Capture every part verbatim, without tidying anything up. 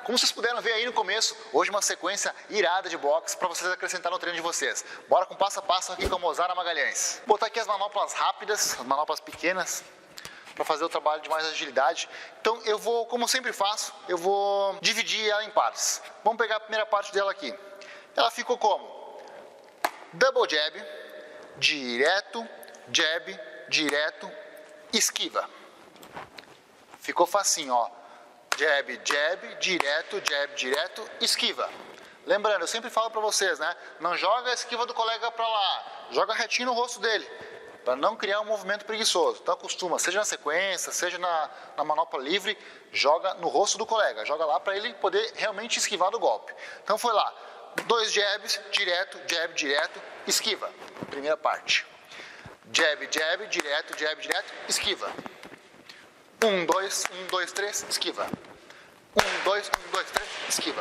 Como vocês puderam ver aí no começo, hoje uma sequência irada de boxe para vocês acrescentar no treino de vocês. Bora com passo a passo aqui com a Mozara Magalhães. Vou botar aqui as manoplas rápidas, as manoplas pequenas, para fazer o trabalho de mais agilidade. Então eu vou, como eu sempre faço, eu vou dividir ela em partes. Vamos pegar a primeira parte dela aqui. Ela ficou como? Double jab, direto, jab, direto, esquiva. Ficou facinho, ó. Jab, jab, direto, jab, direto, esquiva. Lembrando, eu sempre falo para vocês, né? Não joga a esquiva do colega para lá, joga retinho no rosto dele, para não criar um movimento preguiçoso. Então acostuma, seja na sequência, seja na, na manopla livre, joga no rosto do colega, joga lá para ele poder realmente esquivar do golpe. Então foi lá, dois jabs, direto, jab, direto, esquiva. Primeira parte. Jab, jab, direto, jab, direto, esquiva. Um, dois, um, dois, três, esquiva. Um, dois, um, dois, três, esquiva.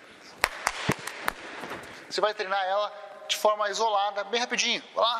Você vai treinar ela de forma isolada, bem rapidinho. Vai lá.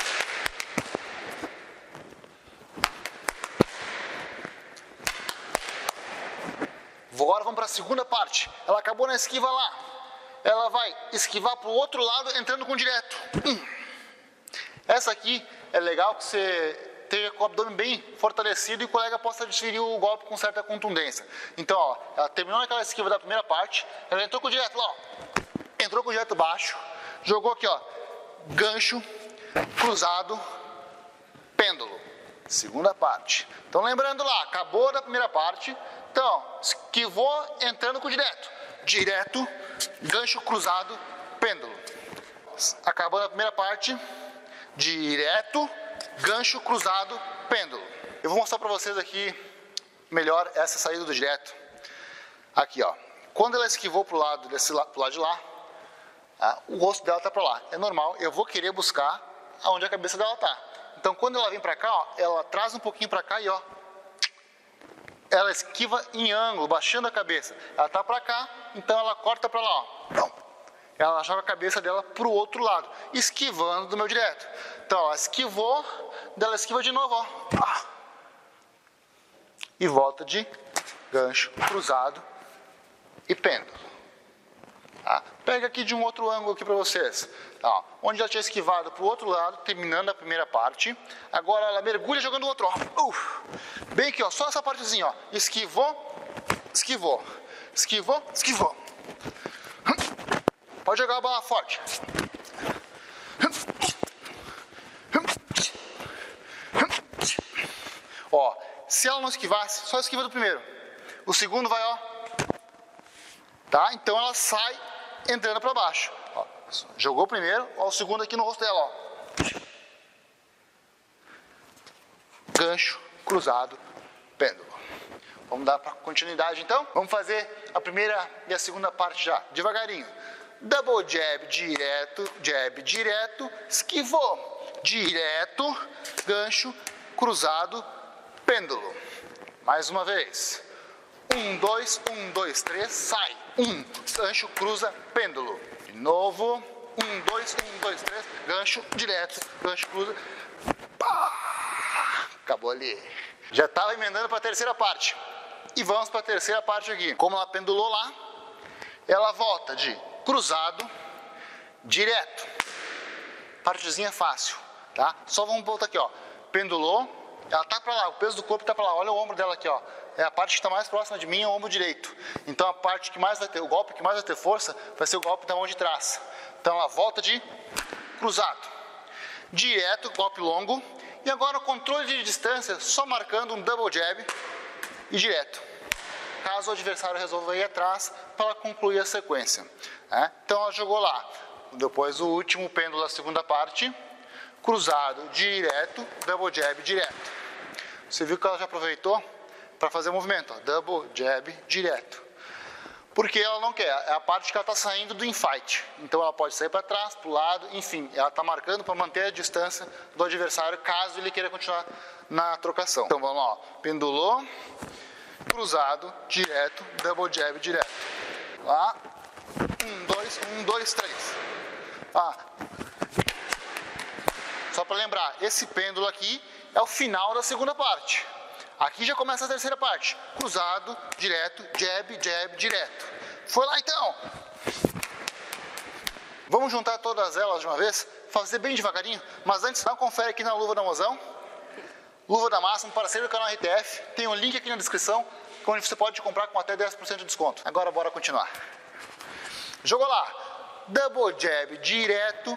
Agora vamos para a segunda parte. Ela acabou na esquiva lá. Ela vai esquivar para o outro lado, entrando com direto. Hum. Essa aqui é legal que você tenha com o abdômen bem fortalecido e o colega possa desferir o golpe com certa contundência. Então, ó, ela terminou naquela esquiva da primeira parte, ela entrou com direto lá, ó. Entrou com direto baixo, jogou aqui, ó, gancho, cruzado, pêndulo. Segunda parte. Então, lembrando lá, acabou da primeira parte. Então, esquivou entrando com direto. Direto, gancho cruzado, pêndulo. Acabou a primeira parte. Direto, gancho cruzado, pêndulo. Eu vou mostrar para vocês aqui melhor essa saída do direto. Aqui, ó. Quando ela esquivou pro lado desse lado, pro lado de lá, ah, o rosto dela tá para lá. É normal. Eu vou querer buscar aonde a cabeça dela tá. Então, quando ela vem para cá, ó, ela traz um pouquinho para cá e ó, ela esquiva em ângulo, baixando a cabeça. Ela tá para cá, então ela corta para lá, ó. Não. Ela joga a cabeça dela pro outro lado, esquivando do meu direto. Então, ela esquivou, dela esquiva de novo, ó. Ah. E volta de gancho, cruzado e pêndulo. Tá? Pega aqui de um outro ângulo aqui para vocês. Tá? Onde ela tinha esquivado pro outro lado, terminando a primeira parte. Agora ela mergulha jogando o outro, ó. Uh. Bem aqui, ó, só essa partezinha, ó. Esquivou, esquivou, esquivou, esquivou. Pode jogar a bola forte. Ó, se ela não esquivasse, só esquiva do primeiro. O segundo vai, ó. Tá? Então ela sai entrando para baixo. Ó, jogou o primeiro, ó, o segundo aqui no rosto dela, ó. Gancho, cruzado, pêndulo. Vamos dar continuidade então? Vamos fazer a primeira e a segunda parte já, devagarinho. Double jab, direto, jab, direto, esquivou, direto, gancho, cruzado, pêndulo. Mais uma vez. Um, dois, um, dois, três, sai. Um, gancho, cruza, pêndulo. De novo. Um, dois, um, dois, três, gancho, direto, gancho, cruza. Pá! Acabou ali. Já estava emendando para a terceira parte. E vamos para a terceira parte aqui. Como ela pendulou lá, ela volta de cruzado, direto. Partezinha fácil, tá? Só vamos voltar aqui, ó. Pendulou, ela tá para lá, o peso do corpo tá para lá. Olha o ombro dela aqui, ó. É a parte que está mais próxima de mim, é o ombro direito. Então a parte que mais vai ter, o golpe que mais vai ter força, vai ser o golpe da mão de trás. Então ela volta de cruzado, direto, golpe longo. E agora o controle de distância, só marcando um double jab e direto. Caso o adversário resolva ir atrás, para concluir a sequência. É? Então ela jogou lá. Depois o último pêndulo da segunda parte, cruzado, direto, double jab, direto. Você viu que ela já aproveitou para fazer o movimento, ó, double jab, direto. Porque ela não quer, é a parte que ela está saindo do infight. Então ela pode sair para trás, para o lado, enfim, ela está marcando para manter a distância do adversário, caso ele queira continuar na trocação. Então vamos lá, ó. Pendulou, cruzado, direto, double jab, direto. Lá, um, dois, um, dois, três. Ah. Só para lembrar, esse pêndulo aqui é o final da segunda parte. Aqui já começa a terceira parte. Cruzado, direto, jab, jab, direto. Foi lá então. Vamos juntar todas elas de uma vez, fazer bem devagarinho, mas antes dá um confere aqui na luva da Mozão. Luva da Máximo, parceiro do canal R T F. Tem um link aqui na descrição, onde você pode comprar com até dez por cento de desconto. Agora bora continuar. Jogou lá. Double jab, direto.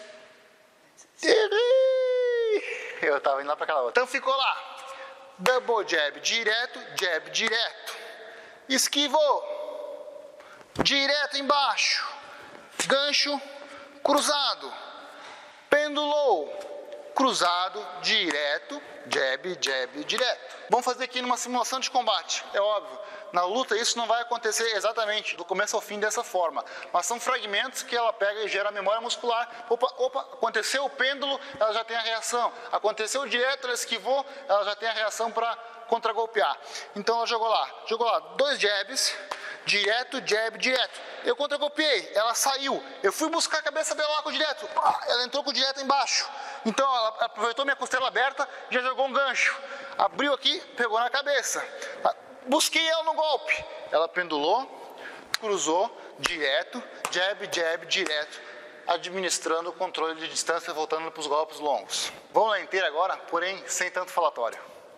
Eu tava indo lá pra aquela outra. Então ficou lá. Double jab, direto, jab, direto. Esquivou. Direto embaixo. Gancho, cruzado. Pendulou. Cruzado, direto, jab, jab, direto. Vamos fazer aqui numa simulação de combate, é óbvio. Na luta isso não vai acontecer exatamente do começo ao fim dessa forma, mas são fragmentos que ela pega e gera a memória muscular. Opa, opa, aconteceu o pêndulo, ela já tem a reação. Aconteceu direto, ela esquivou, ela já tem a reação para contra-golpear. Então ela jogou lá, jogou lá dois jabs, direto, jab, direto. Eu contra-golpeei, ela saiu. Eu fui buscar a cabeça dela lá com o direto. Ela entrou com o direto embaixo. Então ela aproveitou minha costela aberta e já jogou um gancho. Abriu aqui, pegou na cabeça. Busquei ela no golpe. Ela pendulou, cruzou, direto, jab, jab, direto. Administrando o controle de distância, voltando para os golpes longos. Vamos lá inteira agora, porém sem tanto falatório.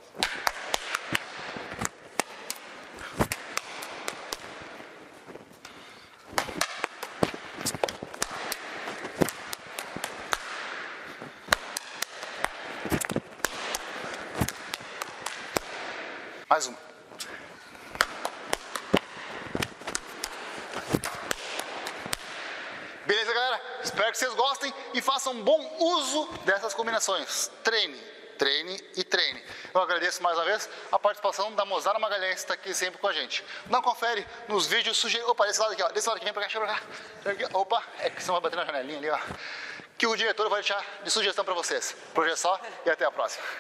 Mais uma. Beleza, galera? Espero que vocês gostem e façam bom uso dessas combinações. Treine, treine e treine. Eu agradeço mais uma vez a participação da Mozara Magalhães, que está aqui sempre com a gente. Não confere nos vídeos sugeridos. Opa, desse lado aqui, ó. Desse lado aqui, vem pra cá, deixa pra cá. Opa, é que senão vai bater na janelinha ali, ó. Que o diretor vai deixar de sugestão para vocês. Por hoje é só e até a próxima.